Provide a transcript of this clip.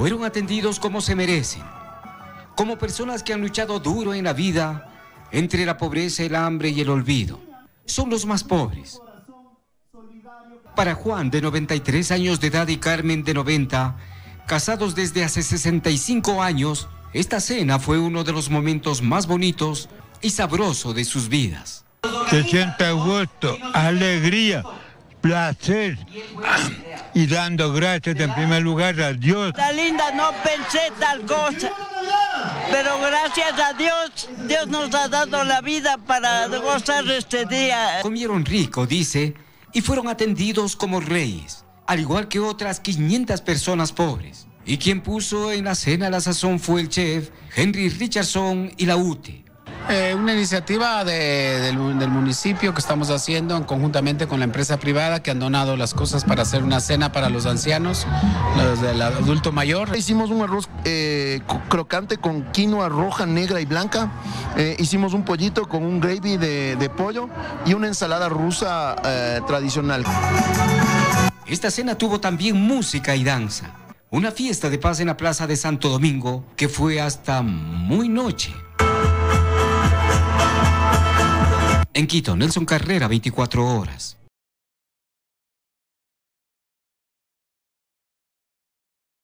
fueron atendidos como se merecen, como personas que han luchado duro en la vida entre la pobreza, el hambre y el olvido. Son los más pobres. Para Juan, de 93 años de edad, y Carmen, de 90, casados desde hace 65 años, esta cena fue uno de los momentos más bonitos y sabrosos de sus vidas. Se siente gusto, alegría, placer y dando gracias en primer lugar a Dios. Está linda, no pensé tal cosa, pero gracias a Dios, Dios nos ha dado la vida para gozar este día. Comieron rico, dice, y fueron atendidos como reyes, al igual que otras 500 personas pobres. Y quien puso en la cena la sazón fue el chef Henry Richardson y la UTE. Una iniciativa del municipio que estamos haciendo conjuntamente con la empresa privada que han donado las cosas para hacer una cena para los ancianos, los del adulto mayor. Hicimos un arroz crocante con quinoa roja, negra y blanca. Hicimos un pollito con un gravy de pollo y una ensalada rusa tradicional. Esta cena tuvo también música y danza. Una fiesta de paz en la Plaza de Santo Domingo que fue hasta muy noche. En Quito, Nelson Carrera, 24 horas.